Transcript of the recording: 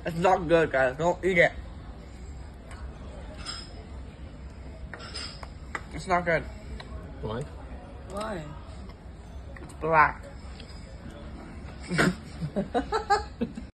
It's not good, guys. Don't eat it. It's not good. Why? Why? It's black.